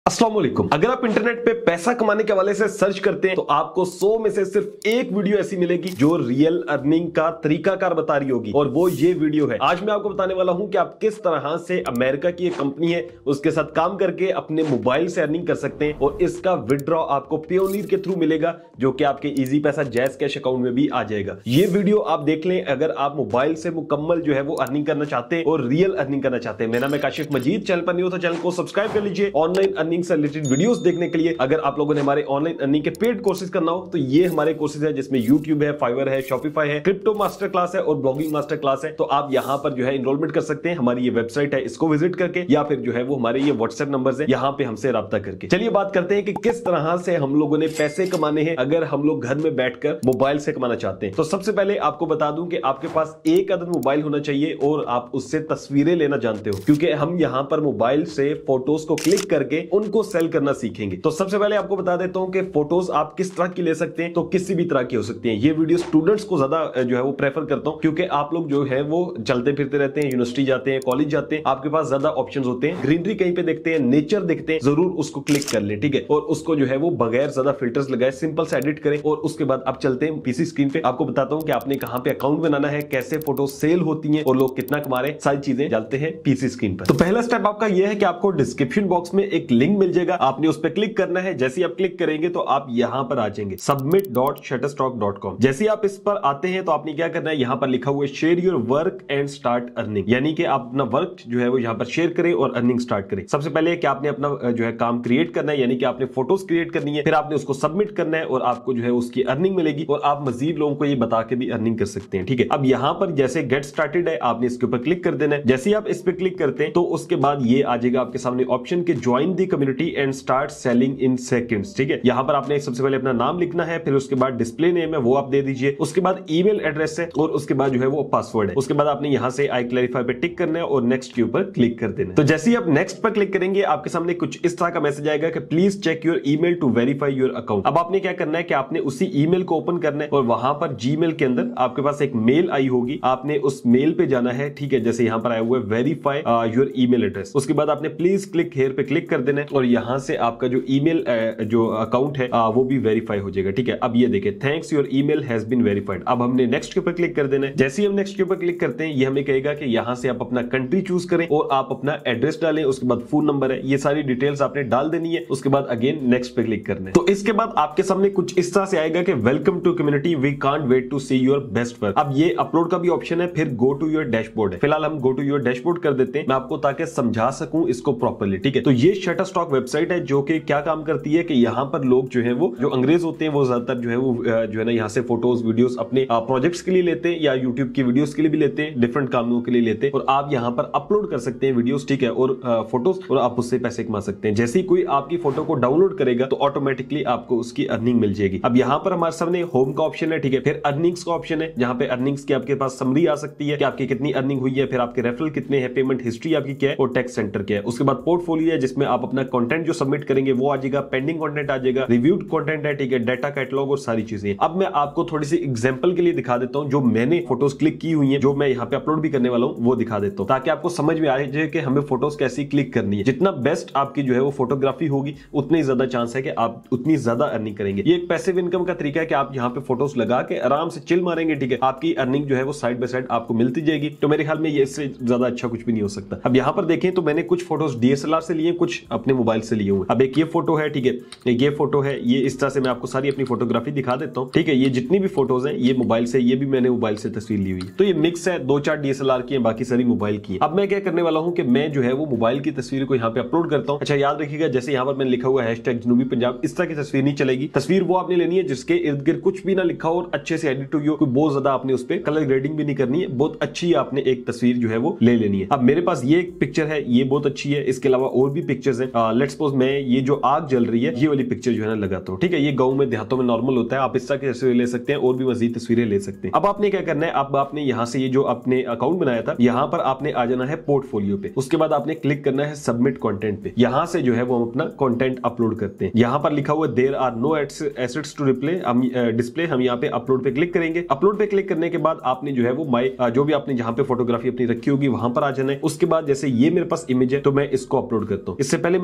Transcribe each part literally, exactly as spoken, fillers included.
अस्सलाम वालेकुम। अगर आप इंटरनेट पे पैसा कमाने के हवाले से सर्च करते हैं तो आपको सौ में से सिर्फ एक वीडियो ऐसी मिलेगी जो रियल अर्निंग का तरीकाकार बता रही होगी, और वो ये वीडियो है। आज मैं आपको बताने वाला हूं कि आप किस तरह से अमेरिका की एक कंपनी है उसके साथ काम करके अपने मोबाइल से अर्निंग कर सकते हैं, और इसका विड्रॉ आपको पेयोनीर के थ्रू मिलेगा जो कि आपके इजी पैसा जैज कैश अकाउंट में भी आ जाएगा। ये वीडियो आप देख लें अगर आप मोबाइल से मुकम्मल जो है वो अर्निंग करना चाहते हैं और रियल अर्निंग करना चाहते हैं। मेरा नाम है काशिफ मजीद, चैनल पर नहीं हो तो चैनल को सब्सक्राइब कर लीजिए। ऑनलाइन अर्निंग से रिलेटेड वीडियोस देखने के लिए अगर आप लोगों ने हमारे ऑनलाइन अर्निंग के पेड कोर्सेज करना हो तो ये हमारे कोर्सेज है, जिसमें यूट्यूब है, फाइवर है, शॉपिफाई है, क्रिप्टो मास्टर क्लास है और ब्लॉगिंग मास्टर क्लास है। तो आप यहां पर जो है इनरोलमेंट कर सकते हैं। हमारी ये वेबसाइट है, इसको विजिट करके, या फिर जो है वो हमारे ये व्हाट्सएप नंबर है, यहां पे हमसे राब्ता करके। चलिए बात करते हैं कि किस तरह से हम लोगों ने पैसे कमाने हैं अगर हम लोग घर में बैठकर मोबाइल से कमाना चाहते हैं। तो सबसे पहले आपको बता दूं कि आपके पास एक अदद मोबाइल होना चाहिए और आप उससे तस्वीरें लेना जानते हो, क्योंकि हम यहां पर मोबाइल से फोटोज को क्लिक करके उनको सेल करना सीखेंगे। तो सबसे पहले आपको बता देता हूं कि फोटोज आप किस तरह की ले सकते हैं। तो किसी भी तरह की हो सकती हैं। ये वीडियो स्टूडेंट्स को ज्यादा जो है वो प्रेफर करता हूं, क्योंकि आप लोग जो है वो चलते फिरते रहते हैं, यूनिवर्सिटी जाते हैं, कॉलेज जाते हैं, आपके पास ज्यादा ऑप्शंस होते हैं। ग्रीनरी कहीं पे देखते हैं, नेचर देखते हैं, जरूर उसको क्लिक कर लें, ठीक है। और उसको जो है वो बगैर ज्यादा फिल्टर्स लगाए सिंपल से एडिट करें, और उसके बाद आप चलते हैं पीसी स्क्रीन पे। आपको बताता हूं कि आपने कहां पे अकाउंट बनाना है, कैसे फोटो सेल होती हैं और लोग कितना कमा रहे हैं, सारी चीजें जानते हैं पीसी स्क्रीन पर। तो पहला स्टेप आपका यह है कि आपको डिस्क्रिप्शन बॉक्स में एक लिंक मिल जाएगा, आपने उस पर क्लिक करना है। जैसे आप क्लिक करेंगे तो आप यहां पर आ जाएंगे submit dot Shutterstock dot com. जैसे आप इस पर आते हैं तो आपने क्या करना है, यहां पर लिखा हुआ है share your work and start earning, यानी कि आप अपना वर्क जो है वो यहां पर शेयर करें और अर्निंग स्टार्ट करें। सबसे पहले कि आपने अपना जो है काम क्रिएट करना है, यानी कि आपने फोटोज क्रिएट करनी है, फिर आपने उसको सबमिट करना है और आपको जो है उसकी अर्निंग मिलेगी, और आप मजीद लोगों को ये बता के भी अर्निंग कर सकते हैं, ठीक है। अब यहां पर जैसे गेट स्टार्टेड है, आपने इसके ऊपर क्लिक कर देना है। जैसे ही आप इस पर क्लिक करते हैं तो उसके बाद ये आ जाएगा आपके सामने ऑप्शन के join the community and start selling in seconds, ठीक है। यहां पर आपने सबसे पहले अपना नाम लिखना है, फिर उसके बाद डिस्प्ले नेम है वो आप दे दीजिए, उसके बाद ईमेल एड्रेस है, और उसके बाद जो है वो पासवर्ड है। उसके बाद आपने यहां से आई क्लैरिफाई पे टिक करना है और नेक्स्ट के ऊपर क्लिक कर देना है। तो जैसे ही आप नेक्स्ट पर क्लिक करेंगे आपके सामने कुछ इस तरह का मैसेज आएगा कि please check your email to verify your account. अब आपने क्या करना है कि आपने उसी ईमेल को ओपन करना है, और वहां पर जीमेल के अंदर आपके पास एक मेल आई होगी, आपने उस मेल पे जाना है, ठीक है। जैसे यहां पर आया हुआ है वेरीफाई योर ईमेल एड्रेस, उसके बाद आपने प्लीज क्लिक हेयर पे क्लिक कर देना है, और यहां से आपका जो ईमेल जो अकाउंट है आ, वो भी वेरीफाई हो जाएगा, ठीक है। अब ये देखिए thanks your email has been verified. अब हमने नेक्स्ट के ऊपर क्लिक कर देना है। जैसे ही हम नेक्स्ट के ऊपर क्लिक करते हैं ये हमें कहेगा कि यहां से आप अपना कंट्री चूज करें और आप अपना एड्रेस डालें, उसके बाद फोन नंबर है, ये सारी डिटेल्स आपने डाल देनी है। उसके बाद अगेन नेक्स्ट पे क्लिक करना है। तो इसके बाद आपके सामने कुछ इस तरह से आएगा कि welcome to community, we can't wait to see your best work. अब ये अपलोड का भी ऑप्शन है, फिर गो टू योर डैशबोर्ड है। फिलहाल हम गो टू योर डैशबोर्ड कर देते हैं, मैं आपको ताकि समझा सकूं इसको प्रॉपर्ली, ठीक है। तो ये शटरस्टॉक वेबसाइट है जो कि क्या काम करती है कि यहां पर लोग जो है वो जो अंग्रेज होते हैं वो ज्यादातर जो है वो जो है ना यहाँ से फोटोज वीडियोस अपने प्रोजेक्ट्स के लिए लेते हैं, या यूट्यूब की वीडियोस के लिए भी लेते हैं, डिफरेंट कामों के लिए लेते हैं, और आप यहाँ पर अपलोड कर सकते हैं वीडियोस, ठीक है, और फोटोज, और आप उससे पैसे कमा सकते हैं। जैसे ही कोई आपकी फोटो को डाउनलोड करेगा तो ऑटोमेटिकली आपको उसकी अर्निंग मिल जाएगी। अब यहाँ पर हमारे सामने होम का ऑप्शन है, ठीक है, फिर अर्निंग्स का ऑप्शन है, जहां पे अर्निंग्स की आपके पास समरी आ सकती है कि आपकी कितनी अर्निंग हुई है, फिर आपके रेफरल कितने हैं, पेमेंट हिस्ट्री आपकी क्या है, और टैक्स सेंटर क्या है। उसके बाद पोर्टफोलियो है, जिसमें आप अपना कंटेंट जो सबमिट करेंगे वो आ जाएगा, पेंडिंग कंटेंट आ जाएगा, रिव्यूड कंटेंट है, ठीक है, डाटा कैटलॉग और सारी चीजें। अब मैं आपको थोड़ी सी एग्जांपल के लिए दिखा देता हूं, जो मैंने फोटोज क्लिक की हुई हैं, जो मैं यहाँ पे अपलोड भी करने वाला हूं वो दिखा देता हूं, ताकि आपको समझ में आ जाए कि हमें फोटोज कैसी क्लिक करनी है। जितना बेस्ट आपकी जो है वो फोटोग्राफी होगी उतनी ज्यादा चांस है कि आप उतनी ज्यादा अर्निंग करेंगे। ये एक पैसिव इनकम का तरीका है कि आप यहाँ पे फोटोज लगा के आराम से चिल मारेंगे, ठीक है, आपकी अर्निंग जो है वो साइड बाय साइड आपको मिलती जाएगी। तो मेरे ख्याल में ये इससे ज्यादा अच्छा कुछ भी नहीं हो सकता। अब यहाँ पर देखें तो मैंने कुछ फोटोज डीएसएलआर से लिए, कुछ अपने मोबाइल से लिए हुए। अब एक ये फोटो है, ठीक है, एक ये फोटो है, ये इस तरह से मैं आपको सारी अपनी फोटोग्राफी दिखा देता हूं, ठीक है। ये जितनी भी फोटोज हैं ये मोबाइल से, ये भी मैंने मोबाइल से तस्वीर ली हुई है। तो ये मिक्स है, दो चार डीएसएलआर की है, बाकी सारी मोबाइल की है। अब मैं क्या करने वाला हूं कि मैं जो है वो मोबाइल की तस्वीर को यहाँ पे अपलोड करता हूं। अच्छा याद रखिएगा, जैसे यहाँ पर मैंने लिखा हुआ है हैशटैग जनूबी पंजाब, इस तरह की तस्वीर नहीं चलेगी। तस्वीर वो आपने लेनी है जिसके इर्द गिर्द कुछ भी ना लिखा हो और अच्छे से एडिट हुई हो, कोई बहुत ज्यादा आपने उस पर कलर ग्रेडिंग भी नहीं करनी है, बहुत अच्छी आपने एक तस्वीर जो है वो ले लेनी है। अब मेरे पास ये एक पिक्चर है, ये बहुत अच्छी है, इसके अलावा और भी पिक्चर्स हैं। लेट्स सपोज मैं ये जो आग जल रही है ये वाली पिक्चर जो है ना लगाता हूँ, ठीक है। ये गाँव में देहातों में नॉर्मल होता है, आप इस तरह की तस्वीरें ले सकते हैं और भी मजीद तस्वीरें ले सकते हैं। अब आपने क्या करना है, अब आपने यहाँ से ये जो आपने अकाउंट बनाया था यहाँ पर आपने आ जाना है पोर्टफोलियो पे, उसके बाद आपने क्लिक करना है सबमिट कंटेंट पे। यहाँ से जो है वो हम अपना कंटेंट अपलोड करते हैं। यहाँ पर लिखा हुआ है there are no assets to replay हम डिस्प्ले, हम यहाँ पे अपलोड पे क्लिक करेंगे। अपलोड पे क्लिक करने के बाद आपने जो है वो माई जो भी आपने जहाँ पे फोटोग्राफी अपनी रखी होगी वहां पर आ जाना है। उसके बाद जैसे ये मेरे पास इमेज है तो मैं इसको अपलोड करता हूँ। इससे पहले मैं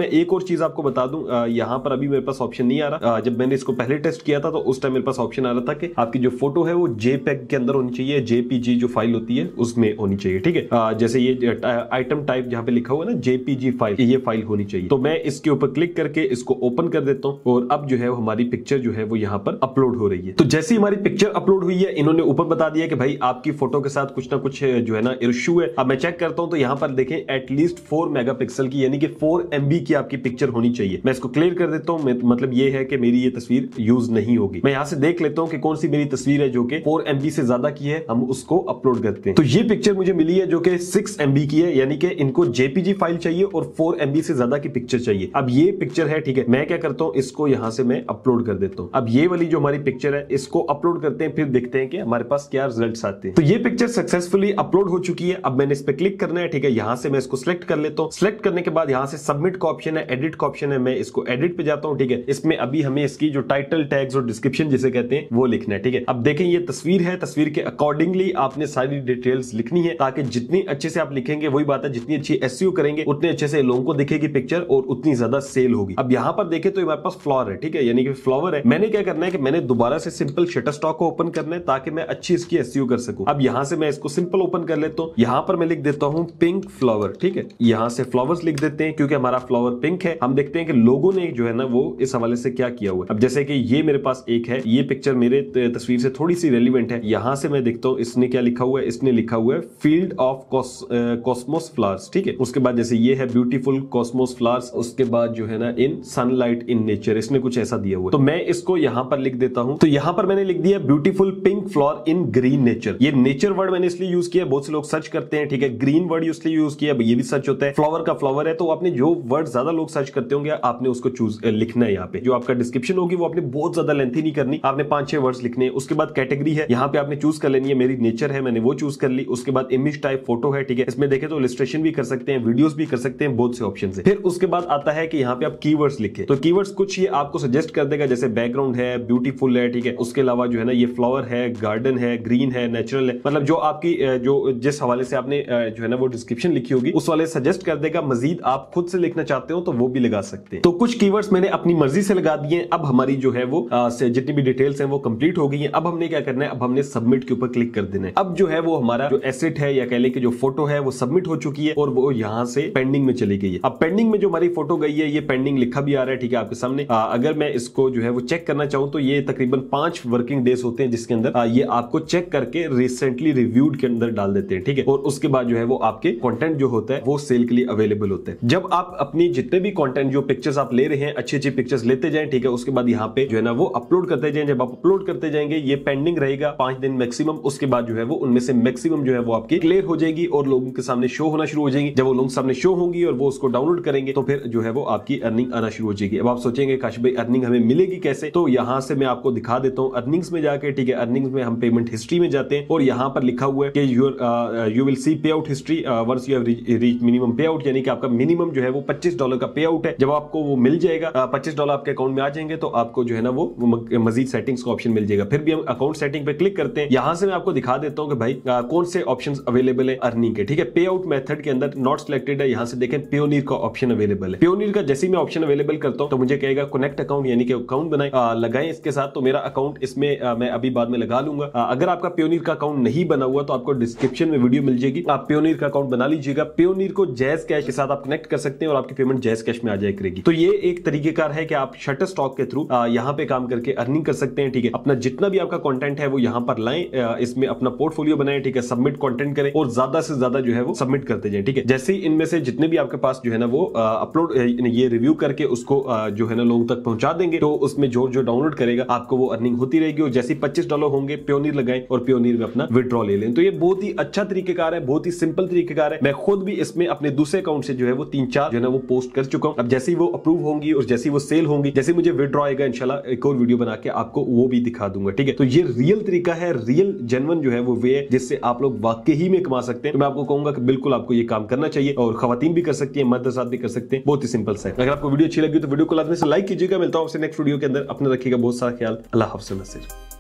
मैं एक और चीज आपको बता दूं, यहाँ पर अभी मेरे पास ऑप्शन नहीं आ रहा। जब मैंने इसको पहले टेस्ट किया था तो उस टाइम मेरे पास ऑप्शन आ रहा था कि आपकी जो फोटो है वो जेपेग के अंदर होनी चाहिए, जेपीजी जो फाइल होती है उसमें होनी चाहिए। ठीक है, जैसे ये आइटम टाइप जहां पे लिखा हुआ है ना जेपीजी फाइल, ये फाइल होनी चाहिए। तो मैं इसके ऊपर क्लिक करके इसको ओपन कर देता हूं और अब जो है हमारी पिक्चर जो है वो यहाँ पर अपलोड हो रही है। तो जैसे हमारी पिक्चर अपलोड हुई है, इन्होंने ऊपर बता दिया कि भाई आपकी फोटो के साथ कुछ ना कुछ जो है ना इश्यू है। अब मैं चेक करता हूं तो यहाँ पर देखें एटलीस्ट फोर मेगापिक्सल की यानी कि फोर एमबी की आपकी पिक्चर होनी चाहिए। मैं इसको क्लियर कर देता हूं, मतलब ये है कि मेरी ये तस्वीर यूज नहीं होगी। मैं यहाँ से देख लेता हूँ कि कौन सी मेरी तस्वीर है जो कि फोर एमबी से ज्यादा की है, हम उसको अपलोड करते हैं। तो ये पिक्चर मुझे मिली है जो कि सिक्स एमबी की है, यानी कि इनको जेपीजी फाइल चाहिए और फोर एमबी से ज्यादा की पिक्चर चाहिए। अब ये पिक्चर है, ठीक है, मैं क्या करता हूँ इसको यहाँ से मैं अपलोड कर देता हूँ। अब ये वाली जो हमारी पिक्चर है इसको अपलोड करते हैं, फिर देखते हैं कि हमारे पास क्या रिजल्ट्स आते हैं। तो ये पिक्चर सक्सेसफुली अपलोड हो चुकी है। अब मैंने इस पे क्लिक करना है, ठीक है, यहाँ से मैं इसको सिलेक्ट कर लेता हूँ। सिलेक्ट करने के बाद यहाँ से सबमिट का ऑप्शन है, एडिट का ऑप्शन है, मैं इसको एडिट पे जाता हूँ। ठीक है, इसमें अभी हमें इसकी जो टाइटल टैग्स और डिस्क्रिप्शन जिसे कहते हैं वो लिखना है। ठीक है, अब देखें ये तस्वीर है, तस्वीर के अकॉर्डिंगली आपने सारी डिटेल्स लिखनी है, ताकि जितनी अच्छे से आप लिखेंगे, वही बात है, जितनी अच्छी एसईओ करेंगे उतने अच्छे से लोगों को दिखेगी पिक्चर और उतनी ज्यादा सेल होगी। अब यहाँ पर देखें तो हमारे पास फ्लावर है, ठीक है, यानी कि फ्लावर है। मैंने क्या करना है कि मैंने दोबारा से सिंपल शटरस्टॉक को ओपन करना है ताकि मैं अच्छी इसकी एसईओ कर सकूं। अब यहाँ से मैं इसको सिंपल ओपन कर लेता हूँ। यहाँ पर मैं लिख देता हूँ पिंक फ्लावर। ठीक है, यहाँ से फ्लावर्स लिख देते हैं क्योंकि हमारा फ्लावर पिंक है। हम देखते हैं कि लोगों ने जो है ना वो इस हवाले से क्या किया हुआ है। अब जैसे कि ये मेरे पास एक है, ये पिक्चर मेरे तस्वीर से थोड़ी सी रेलिवेंट है। यहाँ से मैं देखता हूँ इसने क्या लिखा हुआ है, इसने लिखा हुआ है फील्ड ऑफ कॉस्मोस फ्लावर्स। ठीक है, उसके बाद जैसे ये है ब्यूटीफुल कॉस्मोस फ्लावर्स, उसके बाद जो है ना इन सनलाइट इन नेचर, इसने कुछ ऐसा दिया हुआ है। तो मैं इसको यहाँ पर लिख देता हूँ। तो यहाँ पर मैंने लिख दिया beautiful pink flower in green nature. ये नेचर वर्ड मैंने इसलिए यूज किया, बहुत से लोग सर्च करते हैं, ठीक है, ग्रीन वर्ड इसलिए यूज किया, ये भी सर्च होता है। फ्लावर का फ्लावर है, तो आपने जो वर्ड ज्यादा लोग सर्च करते होंगे आपने उसको चूज लिखना है। यहाँ पे जो आपका डिस्क्रिप्शन होगी वो आपने बहुत ज्यादा लेंथी नहीं करनी, आपने पांच छह वर्ड्स लिखने हैं। उसके बाद कैटेगरी है, यहाँ पे आपने चूज कर लेनी है, मेरी नेचर है, मैंने वो चूज कर ली। उसके बाद इमेज टाइप फोटो है, ठीक है, इसमें देखें तो इलस्ट्रेशन भी कर सकते हैं, वीडियोस भी कर सकते हैं, बहुत से ऑप्शन है। फिर उसके बाद आता है कि यहाँ पे आप कीवर्ड्स लिखे, तो कीवर्ड्स कुछ ये आपको सजेस्ट कर देगा, जैसे बैकग्राउंड है, ब्यूटीफुल है, ठीक है, उसके अलावा जो है ना ये फ्लावर है, गार्डन है, ग्रीन है, नेचुरल है, मतलब जो आपकी जो जिस हवाले से आपने जो है ना वो डिस्क्रिप्शन लिखी होगी उस वाले सजेस्ट कर देगा। मजीद आप खुद से लिखना चाहते हो तो वो भी लगा सकते हैं। तो कुछ कीवर्ड्स मैंने अपनी मर्जी से लगा दिए। अब हमारी जो है वो से जितनी भी डिटेल्स हैं वो कंप्लीट हो गई हैं। अब हमने क्या करना है, अब हमने सबमिट के ऊपर क्लिक कर देना है। अब जो है वो हमारा जो एसेट है या कह लें कि जो फोटो है वो सबमिट हो चुकी है और वो यहाँ से पेंडिंग में चली गई है। अब पेंडिंग में जो हमारी फोटो गई है, ये पेंडिंग लिखा भी आ रहा है, ठीक है, आपके सामने। आ, अगर मैं इसको जो है वो चेक करना चाहूँ तो ये तकरीबन पांच वर्किंग डेज होते हैं जिसके अंदर आ, ये आपको चेक करके रिसेंटली रिव्यूड के अंदर डाल देते हैं। ठीक है, और उसके बाद जो है वो आपके कंटेंट जो होता है वो सेल के लिए अवेलेबल होता है। जब आप अपनी जितने भी कंटेंट जो पिक्चर्स आप ले रहे हैं अच्छी अच्छी पिक्चर्स लेते जाएं, ठीक है, उसके बाद यहाँ पे जो है ना वो अपलोड करते जाएं। जब आप अपलोड करते जाएंगे ये पेंडिंग रहेगा पांच दिन मैक्सिमम। उसके बाद जो है वो उनमें से मैक्सिमम जो है वो आपकी क्लियर हो जाएगी और लोगों के सामने शो होना शुरू हो जाएगी। जब वो लोगों के सामने शो होंगी और वो उसको डाउनलोड करेंगे तो फिर जो है वो आपकी अर्निंग आना शुरू हो जाएगी। अब आप सोचेंगे काश भाई अर्निंग हमें मिलेगी कैसे, तो यहाँ से मैं आपको दिखा देता हूँ। अर्निंग्स में जाके, ठीक है, अर्निंग्स में हम पेमेंट हिस्ट्री में जाते हैं और यहाँ पर लिखा हुआ है कि your you will see pay out history once you have reach minimum pay out, यानी कि आपका मिनिमम जो है वो पच्चीस डॉलर का पे आउट है। जब आपको वो मिल जाएगा, पच्चीस डॉलर आपके अकाउंट में आ जाएंगे तो आपको जो है ना वो मजीद सेटिंग्स का ऑप्शन मिल जाएगा। फिर भी हम अकाउंट सेटिंग पे क्लिक करते हैं। यहाँ से मैं आपको दिखा देता हूँ कि भाई आ, कौन से ऑप्शंस अवेलेबल है अर्निंग के। ठीक है, पे आउट मेथड के अंदर नॉट सिलेक्टेड है, यहाँ से देखें पियोनियर का ऑप्शन अवेलेबल है। पियोनियर का जैसे मैं ऑप्शन अवेलेबल करता हूँ तो मुझे कहेगा कनेक्ट अकाउंट, यानी कि अकाउंट बनाए लगाएं इसके साथ। तो मेरा अकाउंट इसमें आ, मैं अभी बाद में लगा लूंगा। आ, अगर आपका पियोनियर का अकाउंट नहीं बना हुआ तो आपको डिस्क्रिप्शन में वीडियो मिल जाएगी, आप पियोनियर का अकाउंट बना लीजिएगा। पियोनियर को जैज कैश के साथ आप कनेक्ट कर सकते हैं और आपकी पेमेंट जैज कैश में आ जाए करेगी। तो ये एक तरीकेकार है कि आप शटरस्टॉक के थ्रू यहाँ पे काम करके अर्निंग कर सकते हैं। ठीक है, अपना जितना भी आपका कंटेंट है वो यहाँ पर लाएं, इसमें अपना पोर्टफोलियो बनाएं, ठीक है, सबमिट कंटेंट करें और ज्यादा से ज्यादा जो है वो सबमिट करते जाएं। ठीक है, जैसे ही इनमें से जितने भी आपके पास जो है ना वो अपलोड ये रिव्यू करके उसको जो है ना लोगों तक पहुंचा देंगे तो उसमें जो जो डाउनलोड करेगा आपको वो अर्निंग होती रहेगी। और जैसे पच्चीस डॉलर होंगे पियोनियर लगाएं और पियोनियर में अपना विड्रॉ ले लें। तो ये बहुत ही अच्छा तरीकेकार है, बहुत ही सिंपल तरीकेकार है। मैं खुद भी इसमें अपने दूसरे अकाउंट से जो है वो तीन चार जो है ना वो पोस्ट कर चुका हूं। अब जैसे ही वो अप्रूव होंगी और जैसे ही वो सेल होंगी, जैसे मुझे विड्रॉ आएगा इंशाल्लाह एक और वीडियो बना के आपको वो भी दिखा दूंगा। ठीक है, तो ये रियल तरीका है, रियल जेन्युइन जो है वो वे है जिससे आप लोग वाकई ही में कमा सकते हैं। तो मैं आपको कहूंगा कि बिल्कुल आपको ये काम करना चाहिए और खवातीन भी कर सकती है, मर्द साथ भी कर सकते हैं। बहुत ही सिंपल सा है। अगर आपको वीडियो अच्छी लगी तो वीडियो को लाजमी से लाइक कीजिएगा। मिलता हूं आपसे नेक्स्ट वीडियो के अंदर। अपना रखिएगा बहुत सारा ख्याल। अल्लाह हाफ़िज़।